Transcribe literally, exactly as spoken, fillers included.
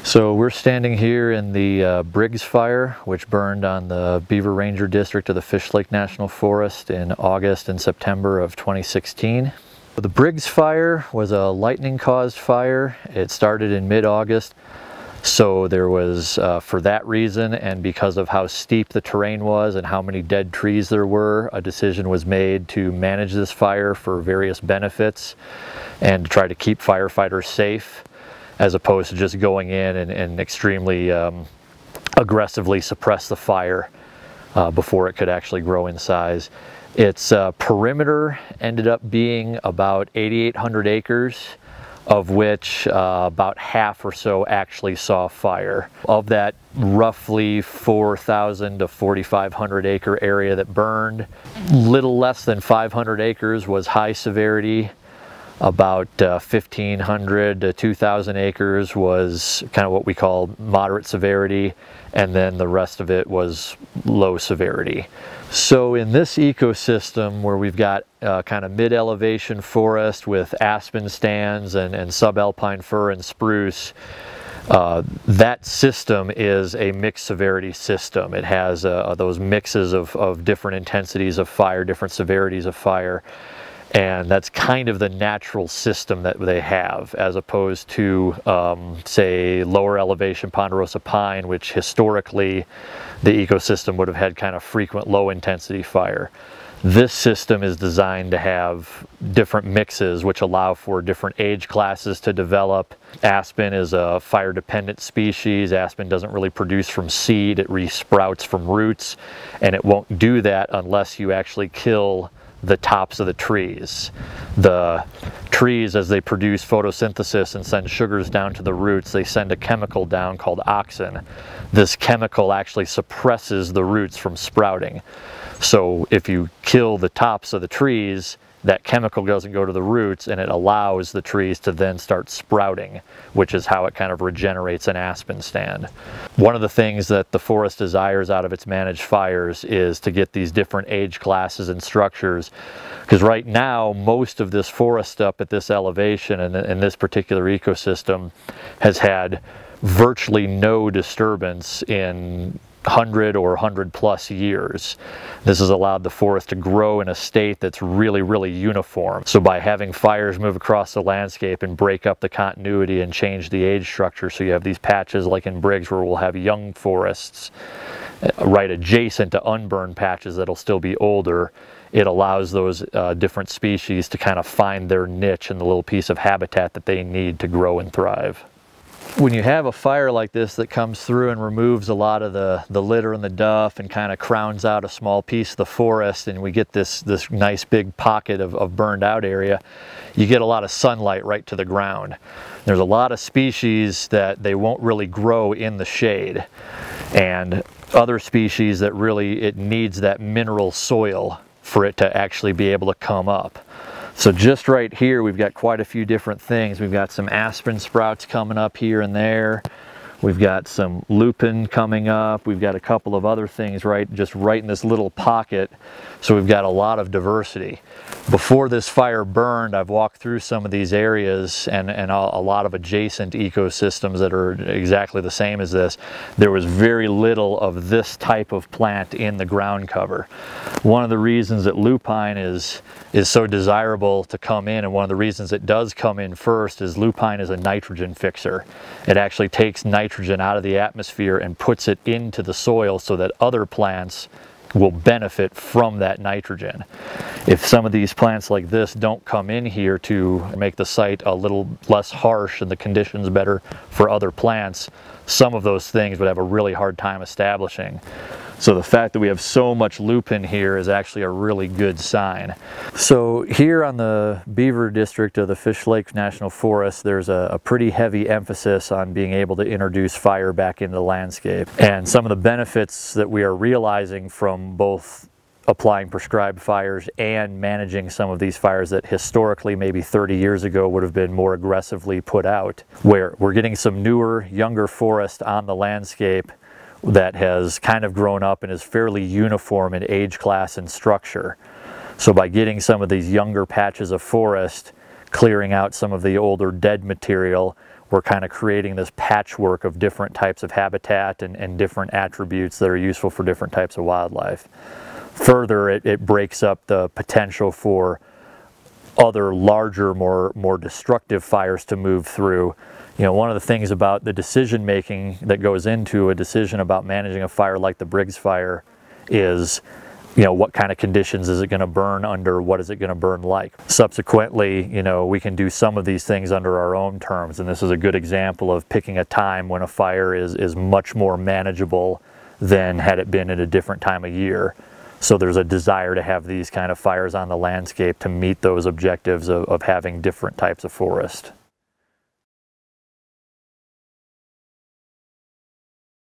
So we're standing here in the uh, Briggs Fire, which burned on the Beaver Ranger District of the Fish Lake National Forest in August and September of twenty sixteen. The Briggs Fire was a lightning-caused fire. It started in mid-August, so there was, uh, for that reason, and because of how steep the terrain was and how many dead trees there were, a decision was made to manage this fire for various benefits and to try to keep firefighters safe, as opposed to just going in and, and extremely um, aggressively suppress the fire uh, before it could actually grow in size. Its uh, perimeter ended up being about eighty-eight hundred acres, of which uh, about half or so actually saw fire. Of that roughly four thousand to forty-five hundred acre area that burned, little less than five hundred acres was high severity. About uh, fifteen hundred to two thousand acres was kind of what we call moderate severity, and then the rest of it was low severity. So in this ecosystem where we've got uh, kind of mid-elevation forest with aspen stands and, and subalpine fir and spruce, uh, that system is a mixed severity system. It has uh, those mixes of, of different intensities of fire, different severities of fire. And that's kind of the natural system that they have, as opposed to, um, say, lower elevation ponderosa pine, which historically the ecosystem would have had kind of frequent low intensity fire. This system is designed to have different mixes which allow for different age classes to develop. Aspen is a fire dependent species. Aspen doesn't really produce from seed, it resprouts from roots, and it won't do that unless you actually kill the tops of the trees. The trees, as they produce photosynthesis and send sugars down to the roots, they send a chemical down called auxin. This chemical actually suppresses the roots from sprouting. So if you kill the tops of the trees, that chemical doesn't go to the roots, and it allows the trees to then start sprouting, which is how it kind of regenerates an aspen stand. One of the things that the forest desires out of its managed fires is to get these different age classes and structures, because right now most of this forest up at this elevation and in this particular ecosystem has had virtually no disturbance in one hundred or one hundred plus years. This has allowed the forest to grow in a state that's really, really uniform. So by having fires move across the landscape and break up the continuity and change the age structure, so you have these patches like in Briggs where we'll have young forests right adjacent to unburned patches that'll still be older, it allows those uh, different species to kind of find their niche and the little piece of habitat that they need to grow and thrive. When you have a fire like this that comes through and removes a lot of the, the litter and the duff and kind of crowns out a small piece of the forest, and we get this, this nice big pocket of, of burned out area, you get a lot of sunlight right to the ground. There's a lot of species that they won't really grow in the shade, and other species that really, it needs that mineral soil for it to actually be able to come up. So just right here, we've got quite a few different things. We've got some aspen sprouts coming up here and there. We've got some lupin coming up. We've got a couple of other things right just right in this little pocket. So we've got a lot of diversity. Before this fire burned, I've walked through some of these areas and, and a, a lot of adjacent ecosystems that are exactly the same as this. There was very little of this type of plant in the ground cover. One of the reasons that lupine is, is so desirable to come in, and one of the reasons it does come in first, is lupine is a nitrogen fixer. It actually takes nitrogen out of the atmosphere and puts it into the soil so that other plants will benefit from that nitrogen. If some of these plants like this don't come in here to make the site a little less harsh and the conditions better for other plants, some of those things would have a really hard time establishing. So the fact that we have so much lupin here is actually a really good sign. So here on the Beaver District of the Fish Lake National Forest, there's a, a pretty heavy emphasis on being able to introduce fire back into the landscape. And some of the benefits that we are realizing from both applying prescribed fires and managing some of these fires that historically maybe thirty years ago would have been more aggressively put out, where we're getting some newer, younger forest on the landscape that has kind of grown up and is fairly uniform in age class and structure. So by getting some of these younger patches of forest, clearing out some of the older dead material, we're kind of creating this patchwork of different types of habitat and, and different attributes that are useful for different types of wildlife. Further, it, it breaks up the potential for other larger, more, more destructive fires to move through. You know, one of the things about the decision making that goes into a decision about managing a fire like the Briggs Fire is, you know, what kind of conditions is it going to burn under, what is it going to burn like. Subsequently, you know, we can do some of these things under our own terms, and this is a good example of picking a time when a fire is, is much more manageable than had it been at a different time of year. So there's a desire to have these kind of fires on the landscape to meet those objectives of, of having different types of forest.